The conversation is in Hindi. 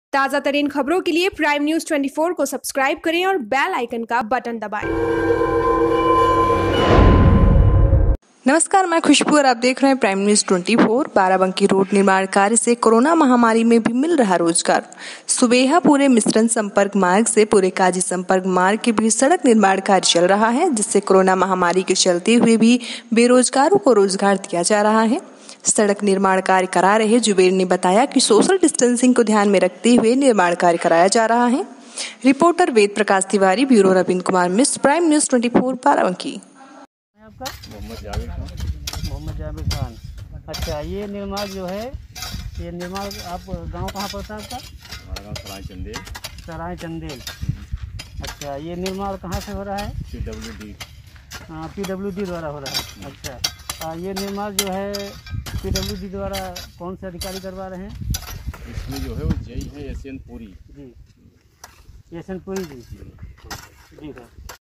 ताज़ा तरीन खबरों के लिए प्राइम न्यूज़ 24 को सब्सक्राइब करें और बेल आइकन का बटन दबाएं। नमस्कार, मैं खुशबू और आप देख रहे हैं प्राइम न्यूज़ 24। बाराबंकी रोड निर्माण कार्य से कोरोना महामारी में भी मिल रहा रोजगार। सुबेहा पूरे मिश्रण संपर्क मार्ग से पूरे काजी संपर्क मार्ग के बीच सड़क निर्माण कार्य चल रहा है, जिससे कोरोना महामारी के चलते हुए भी बेरोजगारों को रोजगार दिया जा रहा है। सड़क निर्माण कार्य करा रहे जुबेर ने बताया कि सोशल डिस्टेंसिंग को ध्यान में रखते हुए निर्माण कार्य कराया जा रहा है। Reporter Ved Prakash Tiwari, bureau Ravindra Kumar Mishra, prime news 24 Barabanki. आपका मोहम्मद जावेद खान। अच्छा, ये निर्माण जो है, ये निर्माण आप गांव कहाँ पड़ता है आपका? हमारा गाँव सराय चंदेल। अच्छा, ये निर्माण कहाँ से हो रहा है? PWD द्वारा हो रहा है। अच्छा, ये निर्माण जो है PWD द्वारा कौन से अधिकारी करवा रहे हैं? इसमें जो है वो जय है यशवंत पुरी जी, यशवंत पुरी जी। जी सर।